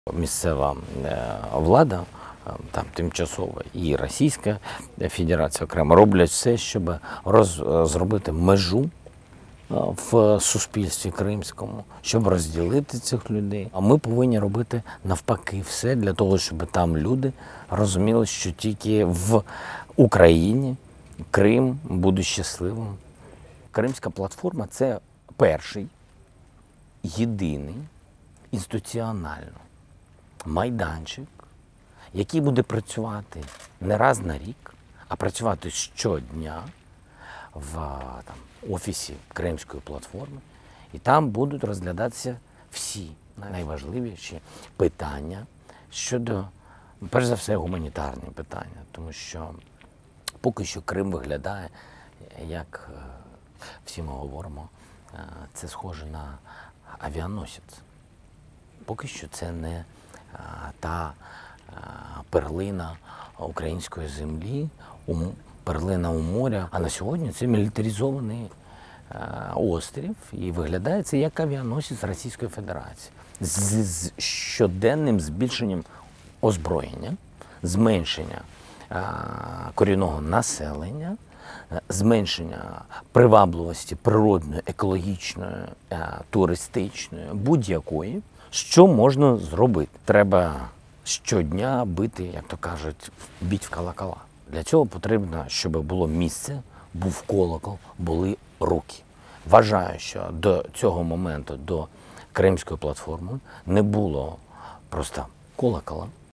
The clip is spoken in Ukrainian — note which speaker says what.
Speaker 1: Місцева влада, там тимчасова, і Російська Федерація окремо роблять все, щоб зробити межу в суспільстві кримському, щоб розділити цих людей. А ми повинні робити навпаки все для того, щоб там люди розуміли, що тільки в Україні Крим буде щасливим. Кримська платформа – це перший, єдиний, інституціонально майданчик, який буде працювати не раз на рік, а працювати щодня в офісі Кримської платформи. І там будуть розглядатися всі найважливіші питання щодо, перш за все, гуманітарні питання. Тому що поки що Крим виглядає, як всі ми говоримо, це схоже на авіаносець. Поки що це не та перлина української землі, перлина у моря, а на сьогодні це мілітаризований острів і виглядає це як авіаносець Російської Федерації з щоденним збільшенням озброєння, зменшення корінного населення, зменшення привабливості природної, екологічної, туристичної, будь-якої. Що можна зробити? Треба щодня бити, як то кажуть, біть в колокола. Для цього потрібно, щоб було місце, був колокол, були руки. Вважаю, що до цього моменту, до Кримської платформи, не було просто колокола,